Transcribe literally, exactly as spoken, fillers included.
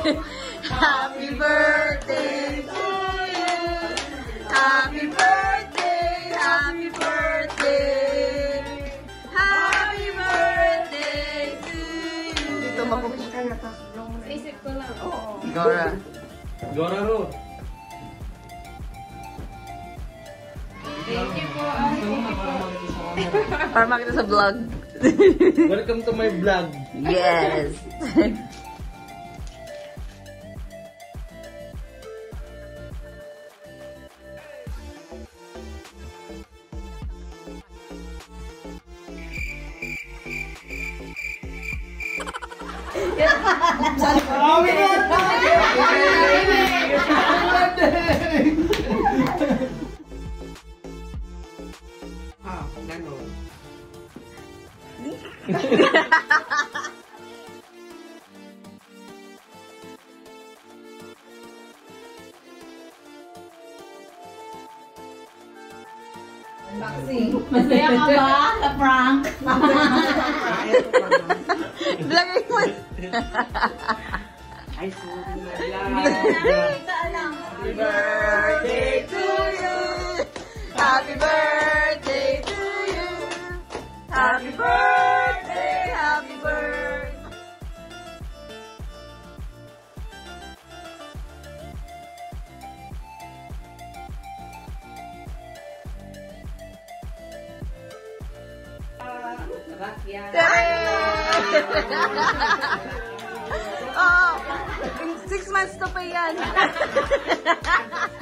Happy birthday to you. Happy birthday, happy birthday. Happy birthday to you. Dito mapupunta na sa isip ko lang. Oo. Gora. Gora ro. Thank you po. Thank you po. Para makita sa vlog. Welcome to my vlog. Yes. Ah, ganon. Unboxing. Masaya ka ba sa prank? Vlogger mo. Ay, sorry na Alam. Happy birthday to you. Happy birthday to you. Happy birthday, happy birthday. Oh, in six months to pa yan.